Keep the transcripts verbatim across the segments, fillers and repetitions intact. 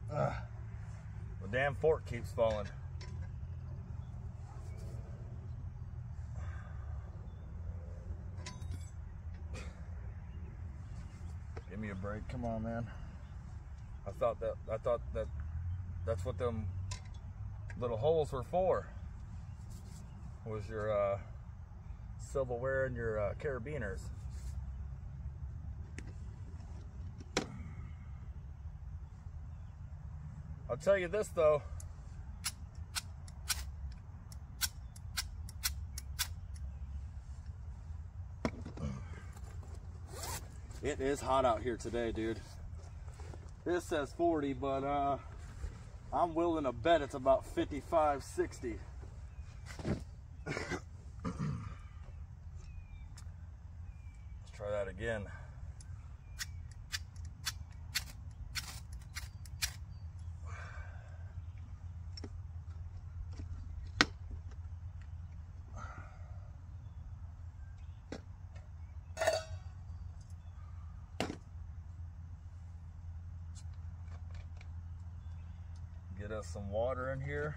Ugh. The damn fork keeps falling. Give me a break. Come on, man. I thought that I thought that that's what them little holes were for. Was your uh, silverware and your uh, carabiners. I'll tell you this though. It is hot out here today, dude. This says forty, but uh, I'm willing to bet it's about fifty-five, sixty. Let's try that again. Get us some water in here.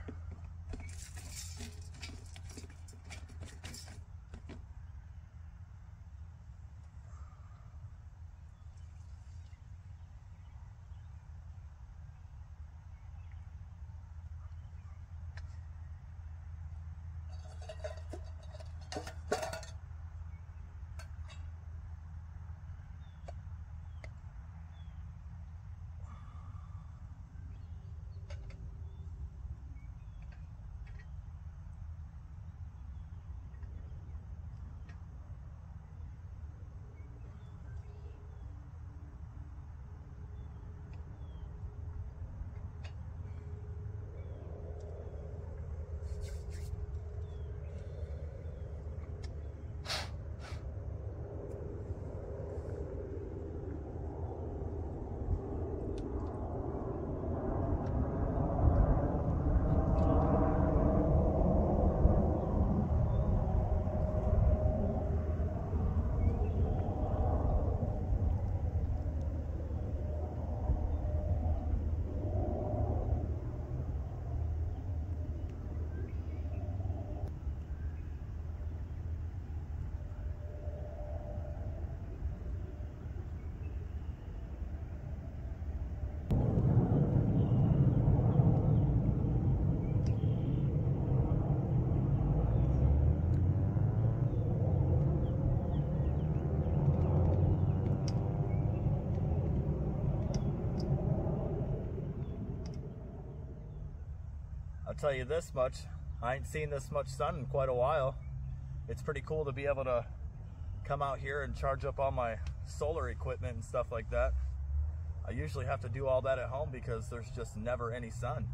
I'll tell you this much, I ain't seen this much sun in quite a while. It's pretty cool to be able to come out here and charge up all my solar equipment and stuff like that. I usually have to do all that at home because there's just never any sun.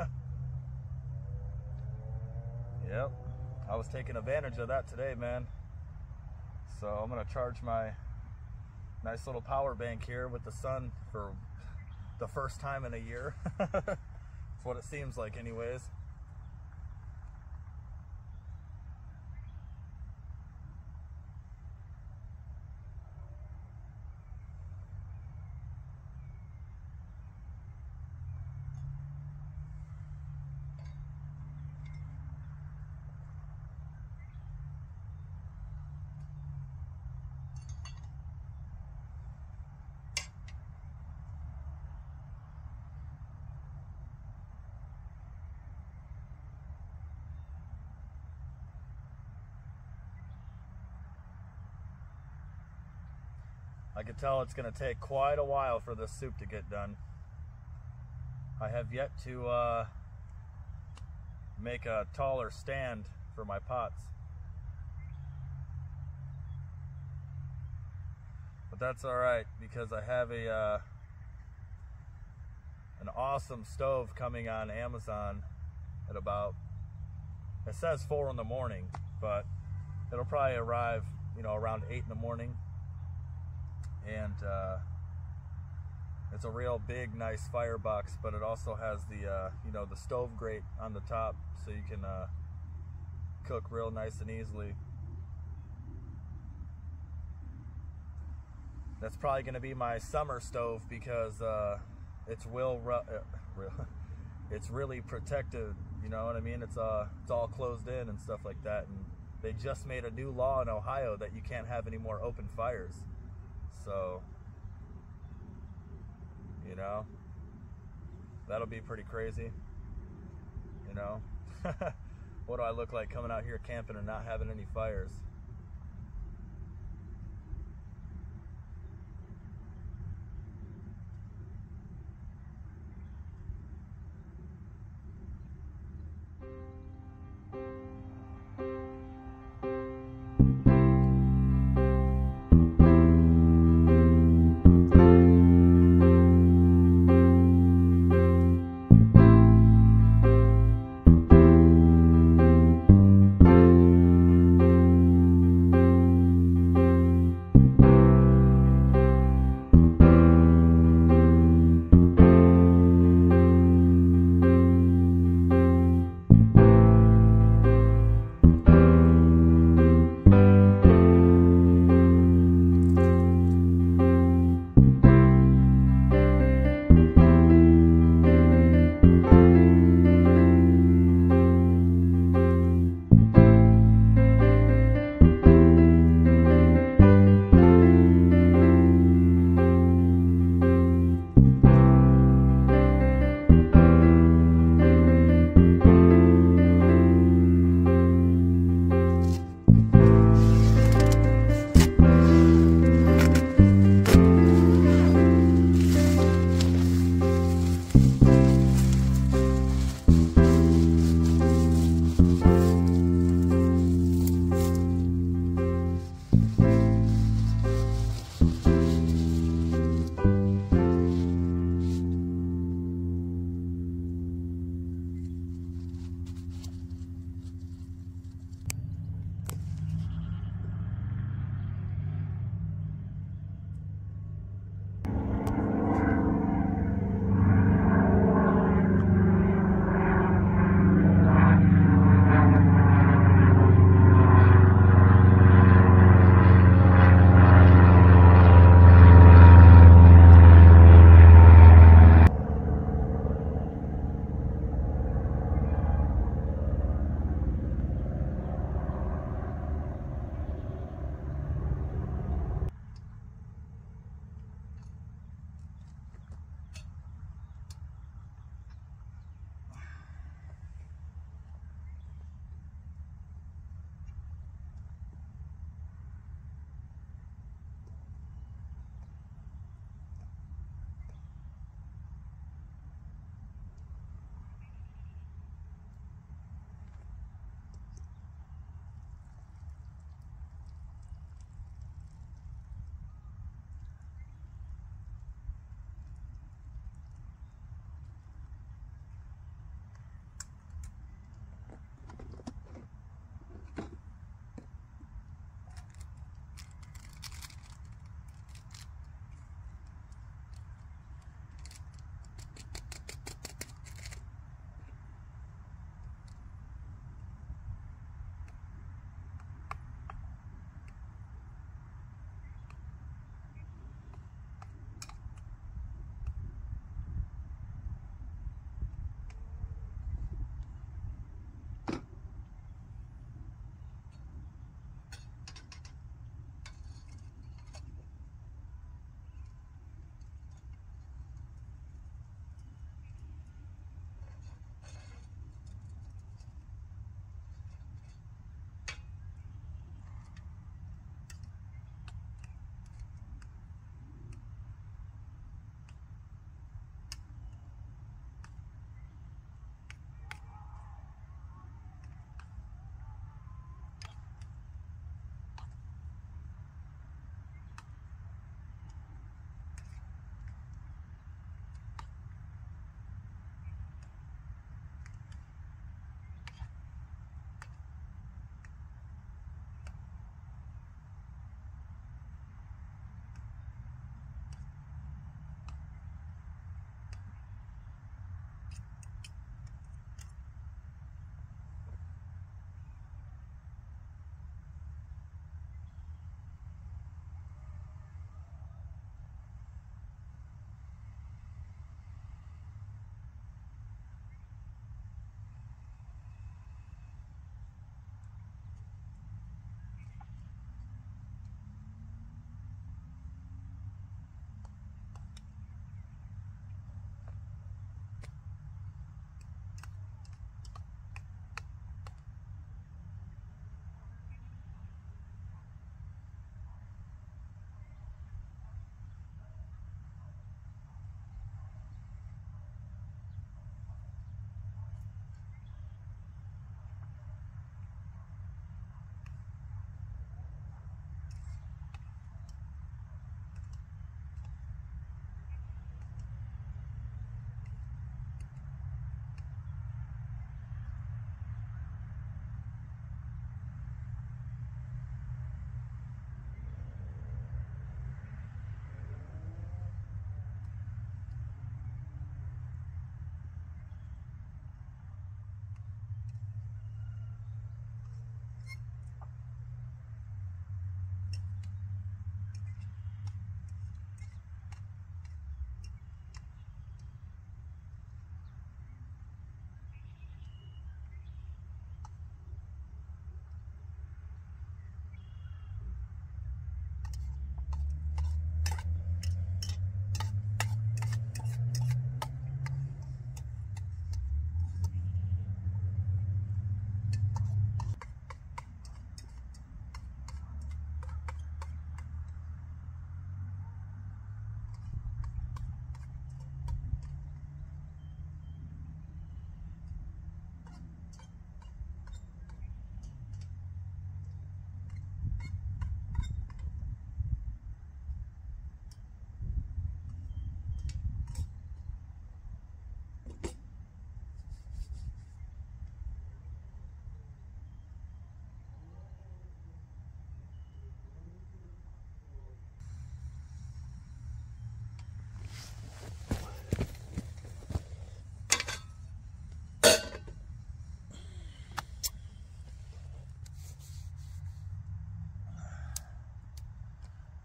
Yep, I was taking advantage of that today, man. So I'm gonna charge my nice little power bank here with the sun for the first time in a year. That's what it seems like anyways. I can tell it's going to take quite a while for this soup to get done. I have yet to uh, make a taller stand for my pots. But that's alright because I have a uh, an awesome stove coming on Amazon at about, it says four in the morning, but it'll probably arrive, you know, around eight in the morning. And uh, it's a real big, nice firebox, but it also has the, uh, you know, the stove grate on the top, so you can uh, cook real nice and easily. That's probably going to be my summer stove because uh, it's will uh, real, it's really protected. You know what I mean? It's uh it's all closed in and stuff like that. And they just made a new law in Ohio that you can't have any more open fires. So, you know, that'll be pretty crazy. You know, what do I look like coming out here camping and not having any fires?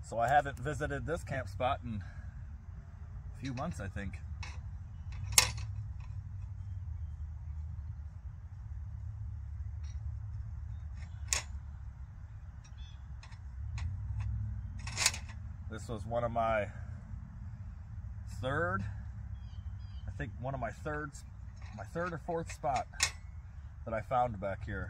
So I haven't visited this camp spot in a few months, I think. This was one of my third, I think one of my thirds, my third or fourth spot that I found back here.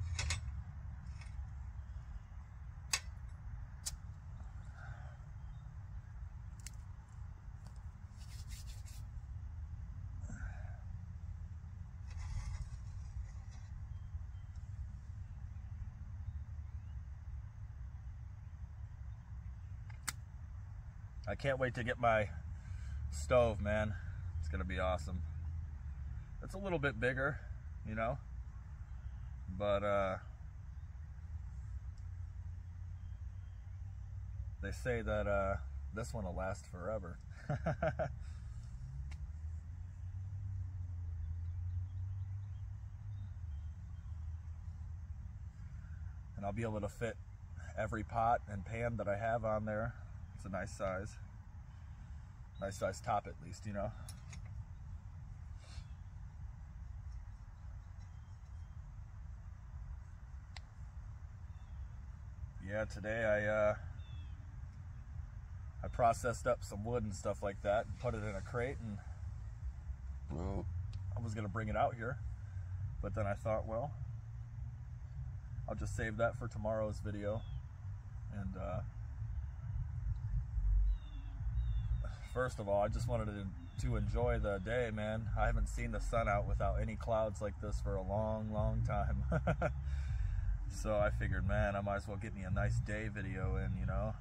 I can't wait to get my stove, man. It's gonna be awesome. It's a little bit bigger, you know, but uh, they say that uh, this one will last forever. And I'll be able to fit every pot and pan that I have on there. It's a nice size. Nice size top at least, you know. Yeah, today I uh, I processed up some wood and stuff like that and put it in a crate, and well, I was gonna bring it out here, but then I thought, well, I'll just save that for tomorrow's video. And uh, first of all, I just wanted to, to enjoy the day, man. I haven't seen the sun out without any clouds like this for a long, long time. So I figured, man, I might as well get me a nice day video in, you know.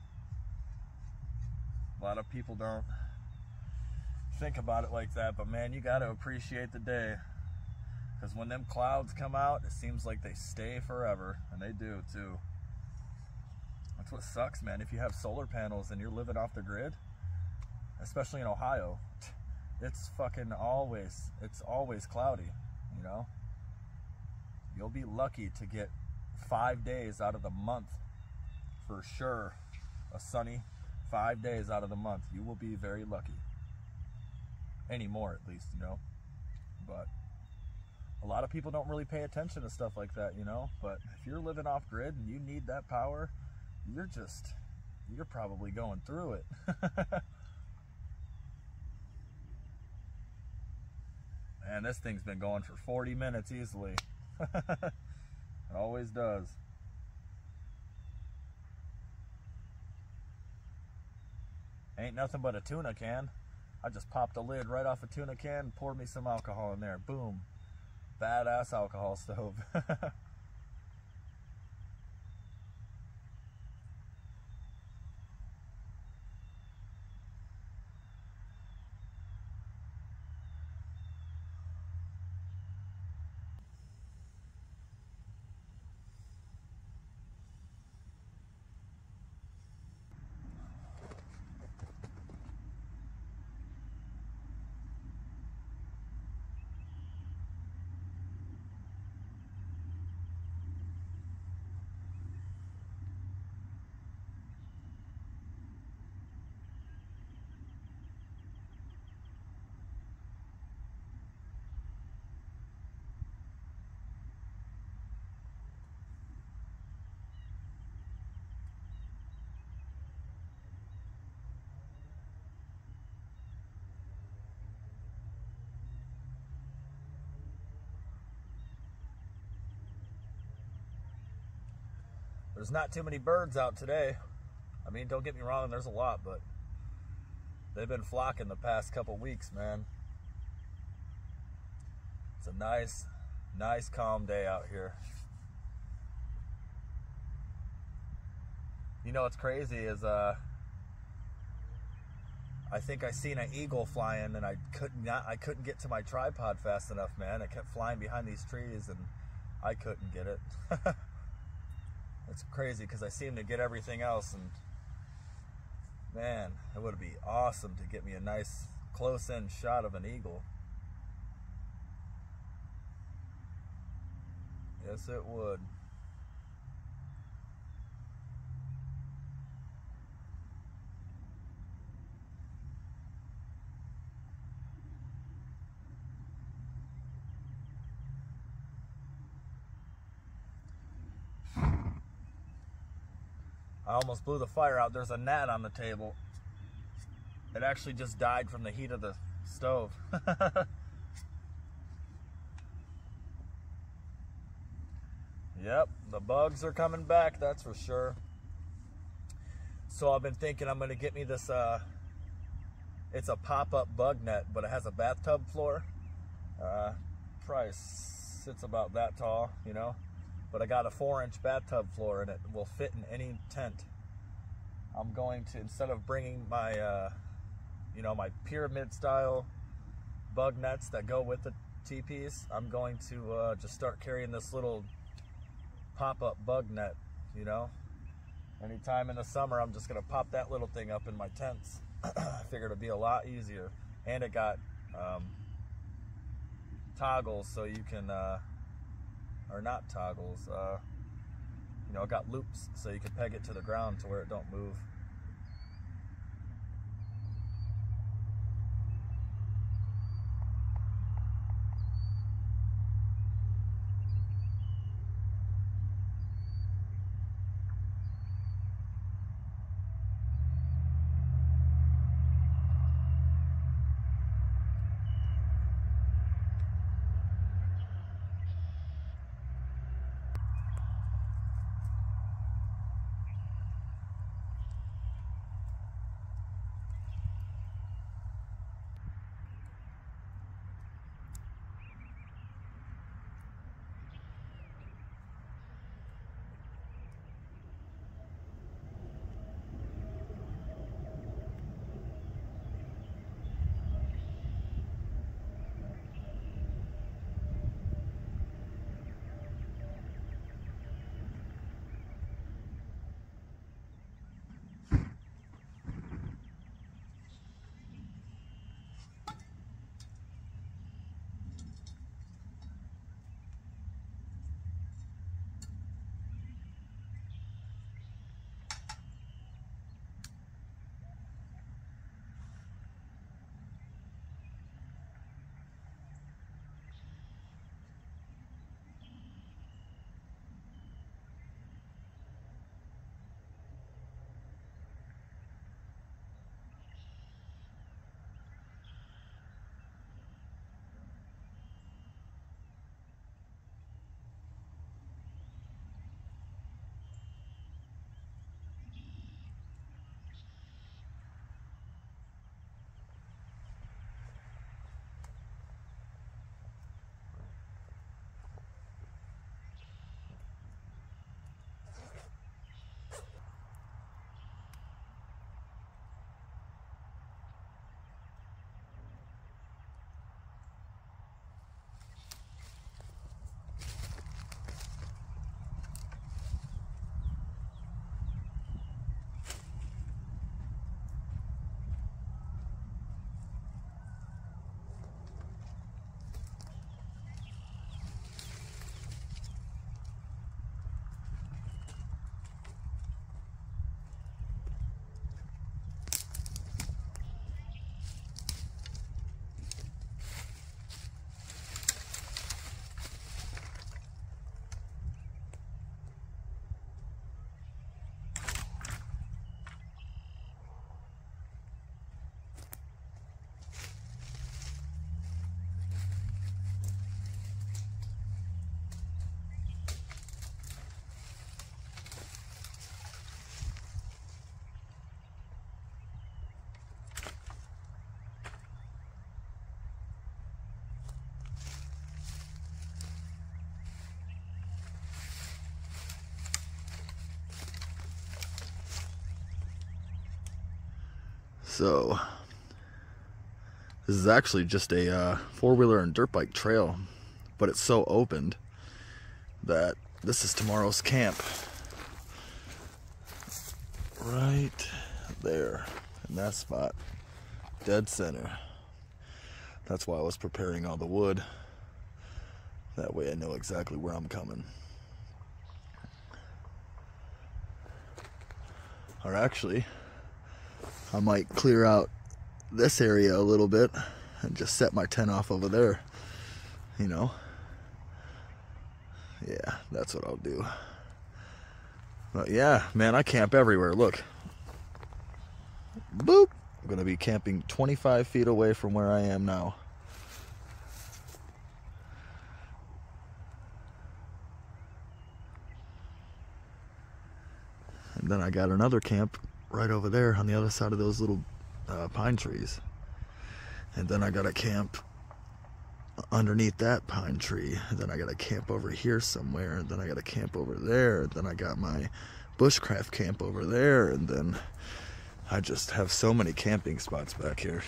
A lot of people don't think about it like that, but man, you gotta appreciate the day. Because when them clouds come out, it seems like they stay forever, and they do too. That's what sucks, man. If you have solar panels and you're living off the grid, especially in Ohio, it's fucking always, it's always cloudy, you know? You'll be lucky to get five days out of the month, for sure. A sunny five days out of the month. You will be very lucky. Anymore, at least, you know? But a lot of people don't really pay attention to stuff like that, you know? But if you're living off grid and you need that power, you're just, you're probably going through it. Man, this thing's been going for forty minutes easily. It always does. Ain't nothing but a tuna can. I just popped the lid right off a tuna can and poured me some alcohol in there. Boom. Badass alcohol stove. There's not too many birds out today. I mean, don't get me wrong, there's a lot, but they've been flocking the past couple weeks, man. It's a nice, nice calm day out here. You know what's crazy is uh, I think I seen an eagle flying, and I couldn't not I couldn't get to my tripod fast enough, man. It kept flying behind these trees, and I couldn't get it. It's crazy because I seem to get everything else, and man, it would be awesome to get me a nice close-in shot of an eagle. Yes, it would. I almost blew the fire out. There's a gnat on the table. It actually just died from the heat of the stove. Yep, the bugs are coming back, that's for sure. So I've been thinking I'm gonna get me this, uh, it's a pop-up bug net, but it has a bathtub floor. Uh, probably sits about that tall, you know, but I got a four inch bathtub floor and it will fit in any tent. I'm going to, instead of bringing my, uh, you know, my pyramid style bug nets that go with the teepees, I'm going to uh, just start carrying this little pop-up bug net, you know. Anytime in the summer, I'm just gonna pop that little thing up in my tents. I figured it'd be a lot easier. And it got um, toggles so you can, uh, or not toggles, uh, you know, it got loops so you can peg it to the ground to where it don't move. So this is actually just a uh, four-wheeler and dirt bike trail, but it's so opened that this is tomorrow's camp. Right there, in that spot, dead center. That's why I was preparing all the wood. That way I know exactly where I'm coming. Or actually, I might clear out this area a little bit and just set my tent off over there, you know. Yeah, that's what I'll do. But yeah, man, I camp everywhere. Look. Boop. I'm going to be camping twenty-five feet away from where I am now. And then I got another camp right over there on the other side of those little uh, pine trees. And then I got a camp underneath that pine tree. And then I got a camp over here somewhere. And then I got a camp over there. And then I got my bushcraft camp over there. And then I just have so many camping spots back here.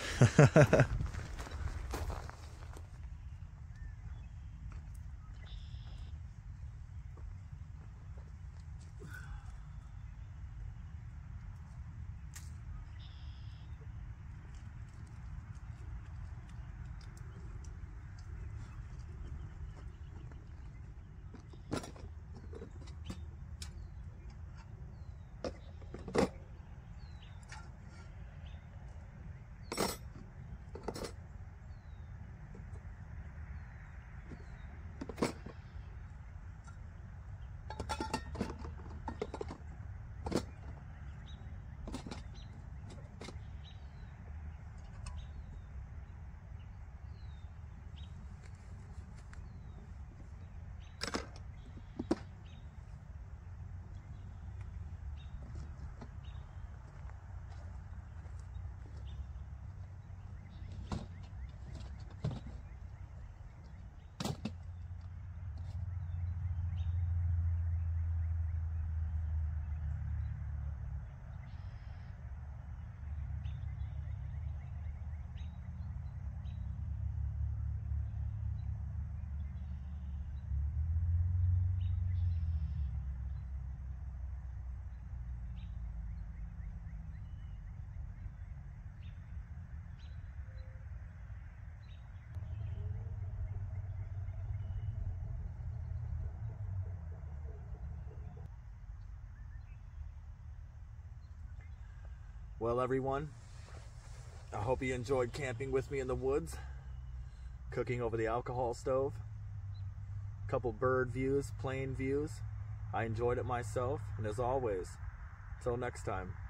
Well, everyone, I hope you enjoyed camping with me in the woods, cooking over the alcohol stove, a couple bird views, plane views. I enjoyed it myself, and as always, till next time.